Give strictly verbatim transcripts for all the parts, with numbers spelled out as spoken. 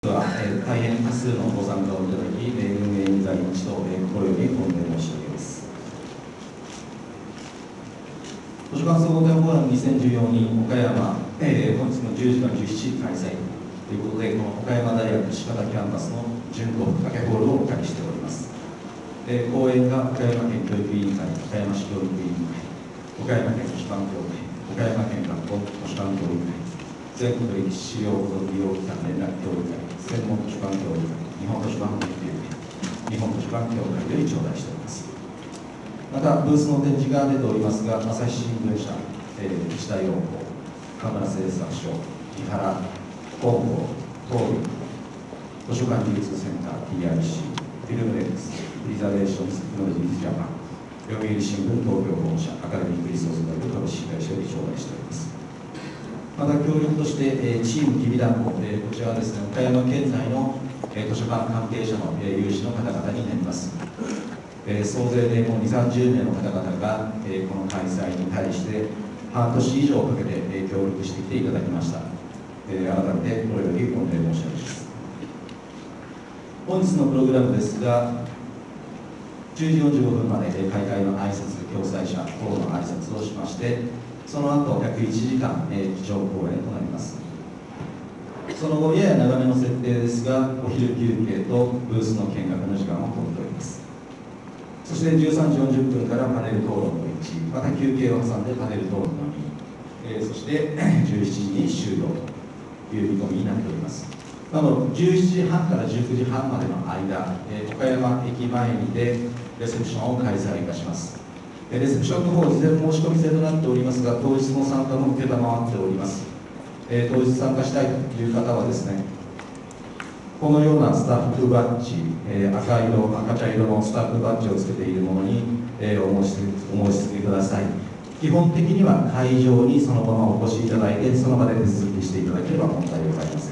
では、えー、大変多数のご参加をいただき、えー、運営委員会一同、えー、心より御礼申し上げます。図書館総合展フォーラムにせんじゅうよんに岡山、えー、本日のじゅうじからじゅうしちじ開催ということで、この岡山大学柴田キャンパスの純子掛ホールをお借りしております。えー、講演が岡山県教育委員会、岡山市教育委員会、岡山県図書館協会、岡山県学校図書館協議会、全国歴史資料保存利用機関連絡協議会、専門図書館協議会、日本図書館研究会、日本図書館協会より頂戴しております。また、ブースの展示が出ておりますが、朝日新聞社、えー、岸田陽子、河村製作所、木原、本郷、東洋、図書館技術センター ティーアイシー、フィルムレックス、プリザベーションテクノロジーズジャパン、読売新聞東京本社、アカデミックリソース大学株式会社より頂戴しております。また協力として、えー、チームきびだんご、えー、こちらはですね、岡山県内の、えー、図書館関係者の、えー、有志の方々になります。えー、総勢でもうにじゅう、さんじゅうめいの方々が、えー、この開催に対して半年以上かけて、えー、協力してきていただきました。えー、改めてこれより御礼申し上げます。本日のプログラムですが、じゅうじよんじゅうごふんまで、えー、開会の挨拶、共催者等の挨拶をしまして、その後約いちじかん、えー、基調講演となります。その後、やや長めの設定ですが、お昼休憩とブースの見学の時間を取っております。そしてじゅうさんじよんじゅっぷんからパネル討論のいち、また休憩を挟んでパネル討論のに、えー、そしてじゅうしちじに終了という見込みになっております。なので、じゅうしちじはんからじゅうくじはんまでの間、えー、岡山駅前にてレセプションを開催いたします。レセプションの方、事前申し込み制となっておりますが、当日の参加も承っております。えー、当日参加したいという方はですね、このようなスタッフバッジ、えー、赤色、赤茶色のスタッフバッジをつけているものに、えー、お申しお申し付けください。基本的には会場にそのままお越しいただいて、その場で手続きしていただければ問題ございません。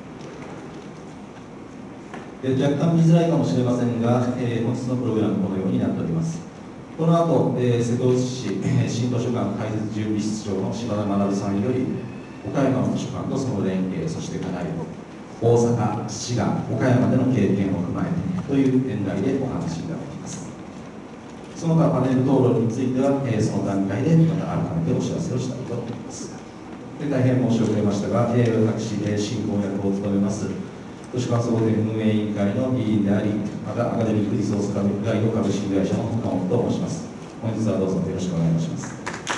えー、若干見づらいかもしれませんが、えー、本日のプログラムこのようになっております。この後、えー、瀬戸内市、えー、新図書館開設準備室長の柴田学さんより、岡山の図書館とその連携、そして課題を、大阪、滋賀、岡山での経験を踏まえてという演題でお話しいただきます。その他、パネル討論については、えー、その段階でまた改めてお知らせをしたいと思います。で大変申し遅れましたが、えー、私、えー、進行役を務めます、図書館総合展運営委員会の委員であり、またアカデミックリソースガイド株式会社の岡本と申します。本日はどうぞよろしくお願いします。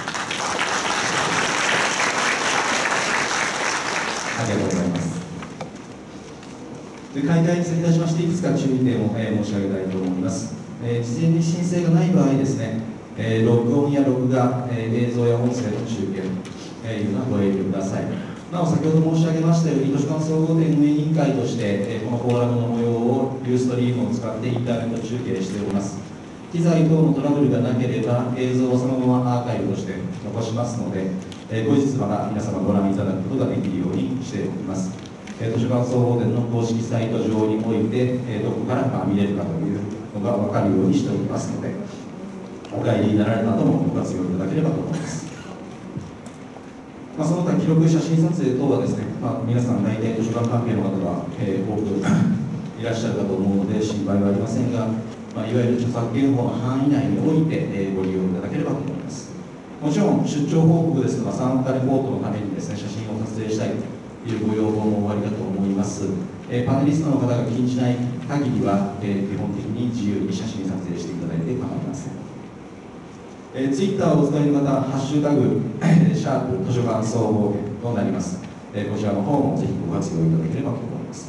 ありがとうございます。で開会に先立ちまして、いくつか注意点を、えー、申し上げたいと思います。えー、事前に申請がない場合ですね、えー、録音や録画、えー、映像や音声の中継、えー、いうのはご遠慮ください。なお、先ほど申し上げましたように、図書館総合展運営委員会として、えー、このフォーラムの模様をユーストリームを使ってインターネット中継しております。機材等のトラブルがなければ、映像をそのままアーカイブとして残しますので、えー、後日また皆様ご覧いただくことができるようにしております。えー、図書館総合展の公式サイト上において、えー、どこからまあ見れるかというのが分かるようにしておりますので、お帰りになられた後もご活用いただければと思います。まあ、その他記録写真撮影等はですね、まあ、皆さん大体図書館関係の方が、えー、多くいらっしゃるかと思うので心配はありませんが、まあ、いわゆる著作権法の範囲内において、えー、ご利用いただければと思います。もちろん出張報告ですとか参加レポートのためにですね、写真を撮影したいというご要望もおありだと思います。えー、パネリストの方が禁じない限りは、えー、基本的に自由に写真撮影していただいて構いません。えー、ツイッターをお使いの方、ハッシュタグ、シャープ図書館総合展となります。えー、こちらの方もぜひご活用いただければと思います。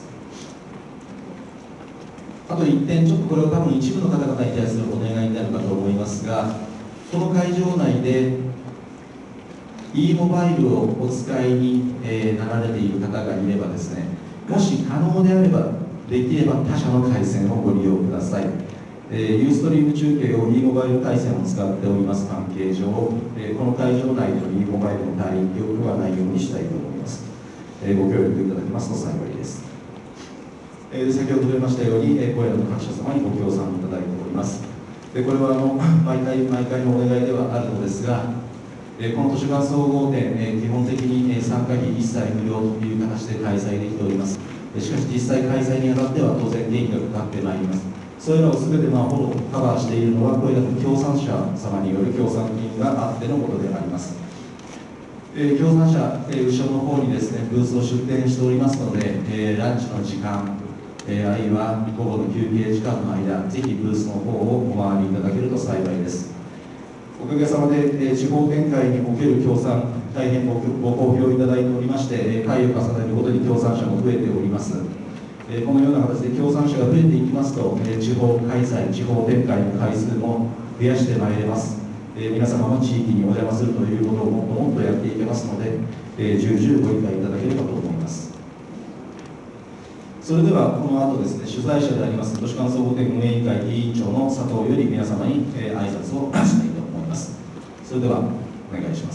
あといってん、ちょっとこれは多分一部の方々に対するお願いになるかと思いますが、この会場内で e モバイルをお使いに、えー、なられている方がいればですね、もし可能であれば、できれば他社の回線をご利用ください。えー、ユーストリーム中継を e モバイル回線を使っております関係上、えー、この会場内での e モバイルの帯域を含まないようにしたいと思います。えー、ご協力いただけますと幸いです。えー、先ほど触れましたように、えー、これらの各社様にご協賛いただいております。でこれはあの毎回毎回のお願いではあるのですが、えー、この図書館総合展、えー、基本的に、えー、参加費一切無料という形で開催できております。 しかし実際開催にあたっては当然経費がかかってまいります。それらをすべてまあほぼカバーしているのは、これらの協賛者様による協賛金があってのことであります。えー、協賛者、えー、後ろの方にですね、ブースを出展しておりますので、えー、ランチの時間、えー、あるいは午後の休憩時間の間、ぜひブースの方をお回りいただけると幸いです。おかげさまで、えー、地方展開における協賛、大変ごご好評いただいておりまして、えー、回を重ねるごとに協賛者も増えております。えー、このような形で協賛者が増えていきますと、えー、地方開催、地方展開の回数も増やしてまいれます。えー、皆様の地域にお邪魔するということをもっともっとやっていけますので、えー、重々ご理解いただければと思います。それではこの後ですね、主催者であります都市間総合展運営委員会委員長の佐藤より皆様に、えー、挨拶をしたいと思います。それではお願いします。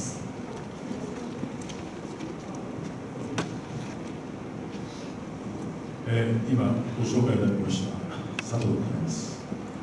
えー、今ご紹介いただきました佐藤でございます。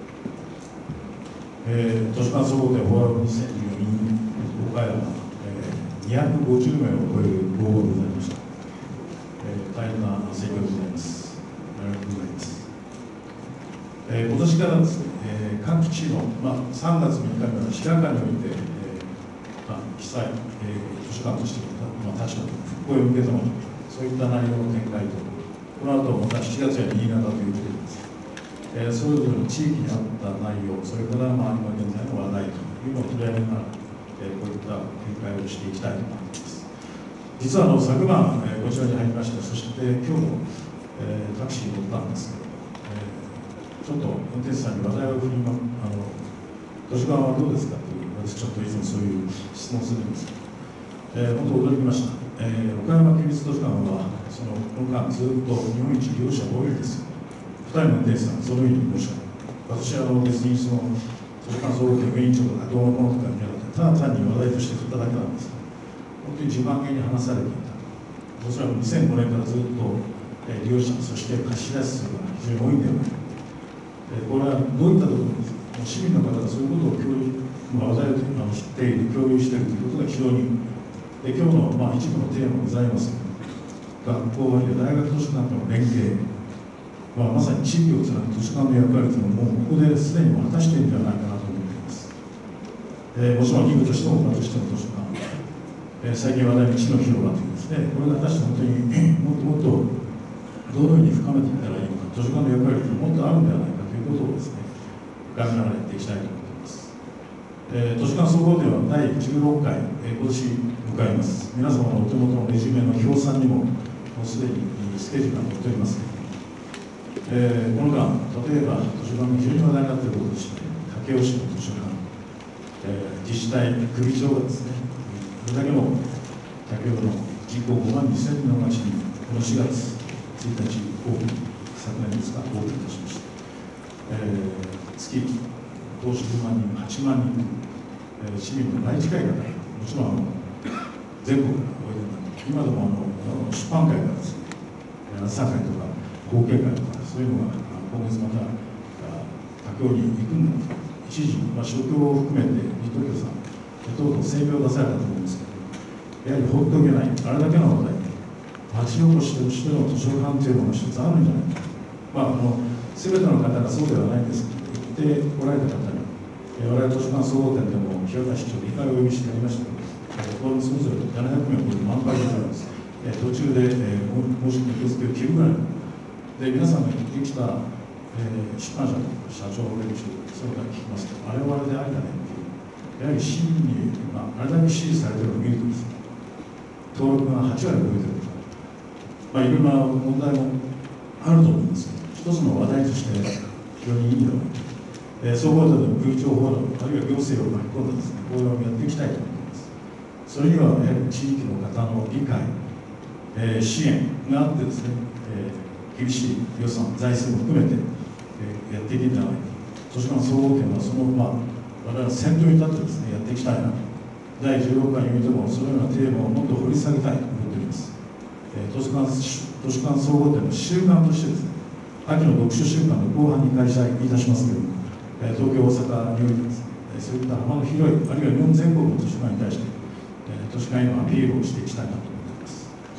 えー、都市間総合展フォーラムにせんじゅうよん岡山、えー、にひゃくごじゅうめいを超えるご応募でございました。えー、大変な盛況でございます。ありがとうございます。えー、今年からですね、えー、各地の、まあ、さんがつみっかから白川において、えーまあ、被災、えー、図書館としての、まあ、立場と復興を受け止める、そういった内容の展開と、この後またしちがつや新潟ということです。えー、それぞれの地域に合った内容、それからまあ今現在の話題というのを取り上げながら、えー、こういった展開をしていきたいと思います。実はあの昨晩、えー、こちらに入りました。そして今日も、えー、タクシーに乗ったんですけど、えー、ちょっと運転手さんに話題を振りまあの都市側はどうですかという、私ちょっといつもそういう質問するんですけど、えー、本当驚きました。えー、岡山県立図書館はそのこの間ずっと日本一利用者が多いですよ。ふたりの運転手さん、そのように申し上げ私はあの別にその図書館総合展委員長とかどうのこうのとかじゃなくて、ただ単に話題として振っただけなんですが、本当に自慢げに話されていた。おそらくにせんごねんからずっと、えー、利用者、そして貸し出し数が非常に多いんではないか。えー、これはどういったところに市民の方がそういうことを共有、まあ、話題をあの知っている、共有しているということが非常に、えー、今日の、まあ、一部のテーマございますが、学校あるいは大学図書館との連携、まあ、まさに地域をつなぐ図書館の役割というのをもうここですでに果たしているんじゃないかなと思っています。えー、もちろん義務としても、としても図書館、えー、最近話題の地の広場というですね、これが果たして本当にもっともっとどのように深めていったらいいのか、図書館の役割というのはもっとあるんではないかということをですね、考えながらやっていきたいと思っています。えー、図書館総合展はだいじゅうろっかい、えー、今年迎えます。皆様のお手元のレジュメの表参にも、もうすでにスケジュールが載っておりますけれども、えー、この間、例えば図書館が非常に話題になっていることとして、武雄市の図書館、えー、自治体首長がですね、これだけの武雄の人口ごまんにせんにんの町に、このしがつついたちオープン、昨年ですが、オープンいたしました。えー、月、投資じゅうまんにん、はちまんにん、えー、市民の倍近い方、もちろんあの全国からおいでになって、今でもあの出版会がですね、朝会とか、後継会とか、そういうのが今月また武雄に行くんだと、一時、まあ、職業を含めて、二等教さん、とうとう声明を出されたと思うんですけど、やはり放っておけない、あれだけの話題、町おこしとしての図書館というのが一つあるんじゃないか。まあ、あの全ての方がそうではないんですけど、行っておられた方に、え我々図書館総合展でも、平田市長でいっかいお呼びしてやりましたけど、これもそれぞれななひゃくめいを超える満杯でございます。え途中で、えー、申し込み受付を切るぐらいで、皆さんが言ってきた、えー、出版社の社長をお呼びして、それから聞きますと、あれはあれでありだねっていう、やはり市民に、まあ、あれだけ支持されているのを見るとですね、登録がはちわり超えているとか、まあ、いろんな問題もあると思うんですけど、一つの話題として非常にいいので、えー、総合での空調報道、あるいは行政を巻き込んでですね、これをやっていきたいと思います。それにはやはり地域の方の理解、えー、支援があってですね、えー、厳しい予算、財政も含めて、えー、やっていけんじゃないか。図書館総合展はその、まあ、我々は先頭に立ってですね、やっていきたいなと。だいじゅうろっかいにおいても、そのようなテーマをもっと掘り下げたいと思っております。えー、図書館図書館総合展の習慣としてですね、秋の読書週間の後半に開催いたしますけれども、えー、東京、大阪においてですね、そういった幅の広い、あるいは日本全国の図書館に対して、えー、図書館へのアピールをしていきたいなと思っています。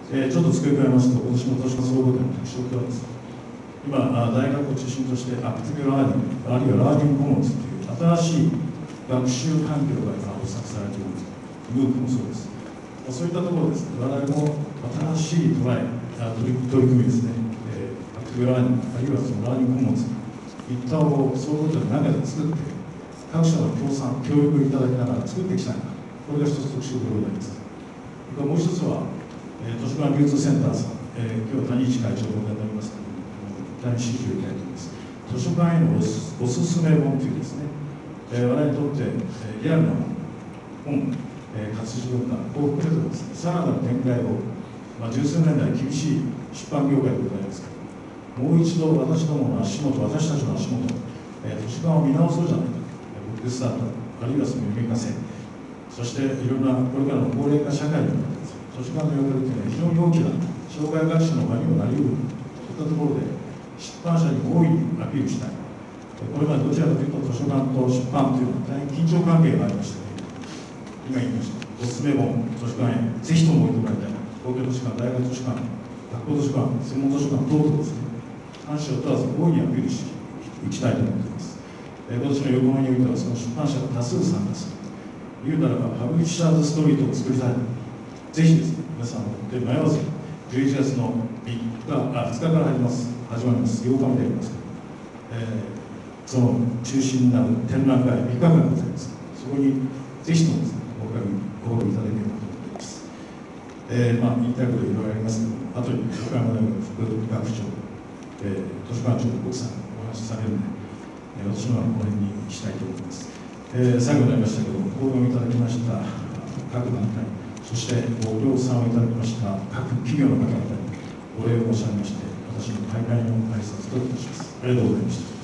えー、ちょっと付け加えますと、今年の図書館総合展の特色はですね、今、大学を中心としてアクティブラーニング、あるいはラーニングコモンズという新しい学習環境が今、発作されている、ムークもそうです。そういったところですね、我々も新しいトライ、取り取り組みですね、えー、アクティブラーニング、あるいはそのラーニングコモンズ、一端を総合展の中で作って、各社の協賛、協力いただきながら作っていきたいな、これが一つ特色でございます。もう一つは、えー、図書館流通センターさん、えー、今日、谷市会長もお願いになりますけれども、大変支持をいただいております。図書館へのおす、おすすめ本というですね、えー、我々にとって、えー、リアルな本、えー、活字文化、こう含めてですね、さらなる展開を、まあ、十数年来厳しい出版業界でございますけれども、もう一度私どもの足元、私たちの足元、えー、図書館を見直そうじゃないか、ブックスタート、あるいはその読み化せ、そしていろんなこれからの高齢化社会において、図書館の役割というのは非常に大きな障害学習の場にもなりうるといったところで、出版社に大いにアピールしたい。これまでどちらかというと図書館と出版というのは大変緊張関係がありまして、今言いました、おすすめ本、図書館へぜひとも置いてもらいたい。公共図書館、大学図書館、学校図書館、専門図書館等々ですね、関心を問わず大いにアピールしていきたいと思っています。今年の横浜においては、その出版社が多数参加する。言うならば、パブリッシャーズストリートを作りたい。ぜひですね、皆さんで迷わず、じゅういちがつのみっか、あ、ふつかから始まります。始まります。ようかまでやりますけど、えー、その中心になる展覧会、みっかかんございます。そこにぜひともですね、ごご覧いただければと思っています。えー、まあ、言いたいこといろいろありますけども、あとに岡山大学副学長、えー、図書館長の奥さんお話しされるので、えー、私のはこの辺にしたいと思います。えー、最後になりましたけども、ご評いただきました各団体、そしてご協賛をいただきました各企業の方々にお礼を申し上げまして、私の大会の挨拶といたします。ありがとうございました。